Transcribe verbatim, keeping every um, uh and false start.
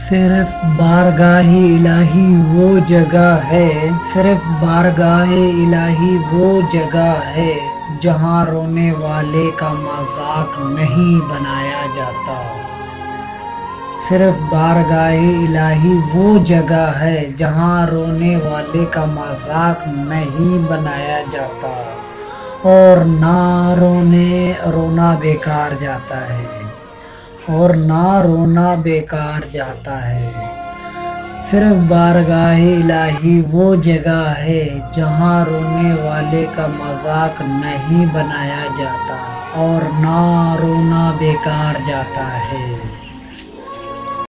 सिर्फ बारगाह-ए इलाही वो जगह है, सिर्फ बारगाह-ए इलाही वो जगह है, जहाँ रोने वाले का मज़ाक नहीं बनाया जाता। सिर्फ बारगाह-ए इलाही वो जगह है, जहाँ रोने वाले का मज़ाक नहीं बनाया जाता और ना रोने रोना बेकार जाता है और ना रोना बेकार जाता है। सिर्फ बारगाह-ए इलाही वो जगह है, जहाँ रोने वाले का मज़ाक नहीं बनाया जाता और ना रोना बेकार जाता है।